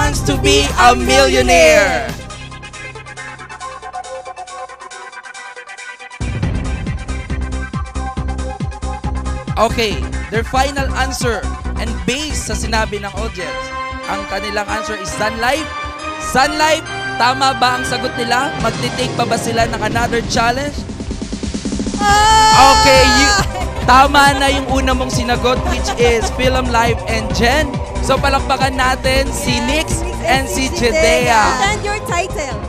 wants to be a millionaire? Okay, their final answer and based sa sinabi ng audience, ang kanilang answer is Sun Life. Sun Life, tama ba ang sagot nila? Magtitake pa ba sila ng another challenge? Okay, tama na yung una mong sinagot, which is Film Life and Jen. So palakpakan natin si Nix and si Jedea. And your title?